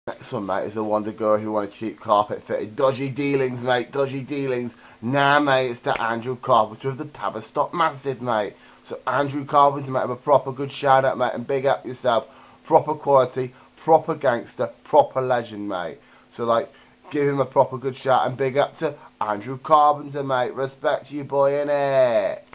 Next one, mate, is the one to go if you want a cheap carpet fitted. Dodgy dealings, mate, dodgy dealings. Nah, mate, it's the Andrew Carpenter of the Tavistock Massive, mate. So Andrew Carpenter, mate, have a proper good shout out, mate, and big up yourself. Proper quality, proper gangster, proper legend, mate. So, like, give him a proper good shout and big up to Andrew Carpenter, mate. Respect you, boy, innit?